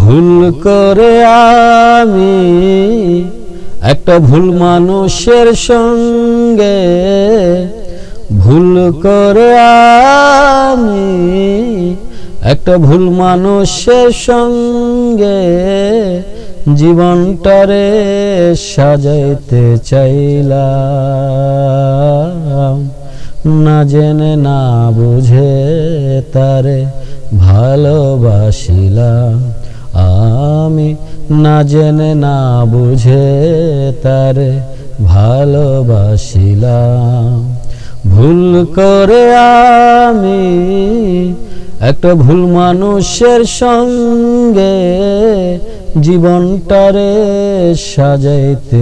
ভুল করে আমি একটা ভুল মানুষের সঙ্গে, ভুল করে আমি একটা ভুল মানুষের সঙ্গে জীবনটারে সাজাইতে চাইলাম। না জেনে না বুঝে তারে ভালোবাসিলাম আমি, না জেনে না বুঝে তারে ভালোবাসিলাম। ভুল করে আমি একটা ভুল মানুষের সঙ্গে জীবনটারে সাজাইতে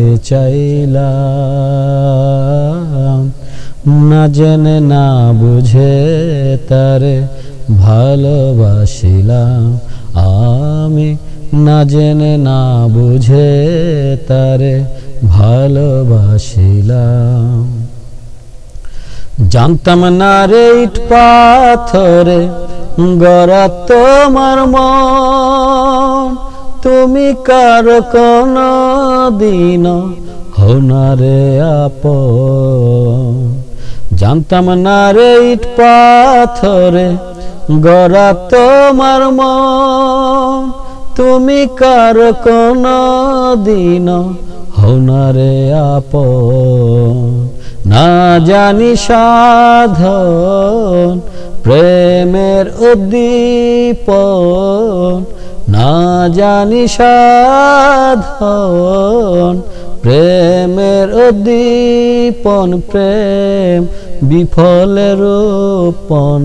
চাইলাম। না জেনে না বুঝে তারে ভালোবাসিলাম আমি, না জেনে না বুঝে তারে ভালোবাসিলাম। জানতাম না রে ইট পাথরে গড়া তোমার মন, তুমি কারো কোনো দিন হও না রে আপন। জানতাম না রে ইট পাথরে গড়া তোমার মন, তুমি কারো কোনো দিন হও না রে আপন। না জানি সাধন প্রেমের উদ্দীপন, না জানি সাধন প্রেমের উদ্দীপন, প্রেম বিফলে রোপণ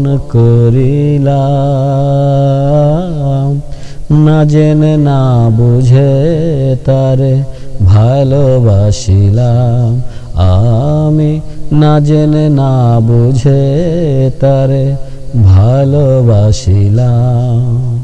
করিলাম। না জেনে না বুঝে তারে ভালোবাসিলাম আমি, না জেনে না বুঝে তারে ভালোবাসিলাম।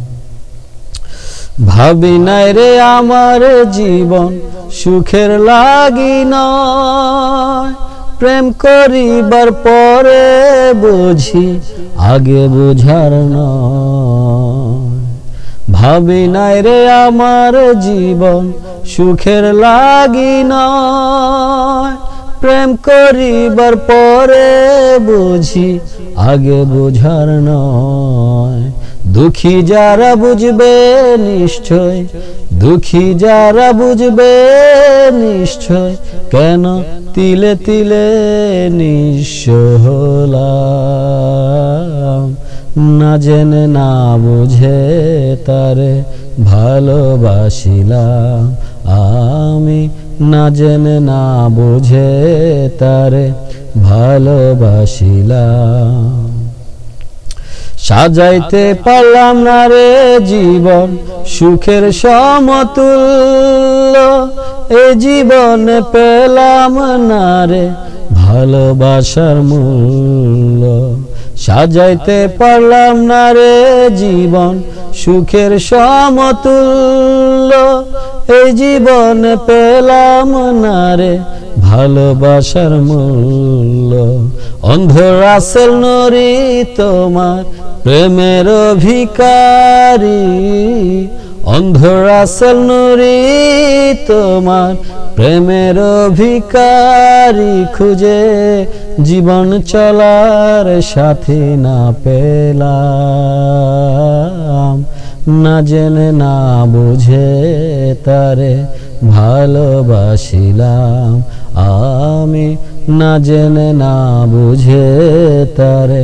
ভাবি নাই রে আমার জীবন সুখের লাগি নয়, প্রেম করিবার পরে বুঝি আগে বুঝার নয়। ভাবি নাই রে আমার জীবন সুখের লাগি নয়, প্রেম করিবার পরে বুঝি আগে বুঝার নয়। দুঃখী যারা বুঝবে নিশ্চয়, দুঃখী যারা বুঝবে নিশ্চয়, কেন তিলে তিলে নিঃস্ব হলাম। না জেনে না বুঝে তারে ভালোবাসিলাম আমি, না জেনে না বুঝে তারে ভালোবাসিলাম। সাজাইতে পারলাম না রে জীবন সুখের সমতুল্য, এ জীবনে পেলাম না রে ভালোবাসার মূল্য। সাজাইতে পারলাম না রে জীবন সুখের সমতুল্য, এই জীবনে পেলাম না রে ভালোবাসার মূল্য। অন্ধ রাসেল নূরি তোমার প্রেমের ভিখারি, অন্ধ রাসেল নূরি তোমার প্রেমের ভিখারি, খুঁজে জীবন চলার সাথী না পেলাম। না জেনে না বুঝে তারে ভালোবাসিলাম আমি, না জেনে না বুঝে তারে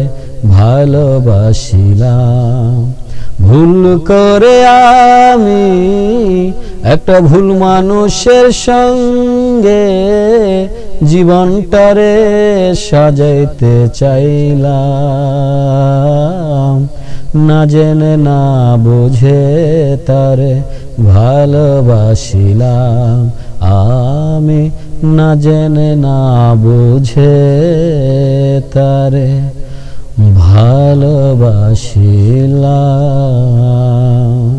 ভালোবাসিলাম। ভুল করে আমি একটা ভুল মানুষের সঙ্গে জীবনটারে সাজাইতে চাইলাম। না জেনে না বুঝে তারে ভালোবাসিলাম আমি, না জেনে না বুঝে তারে ভালোবাসিলাম।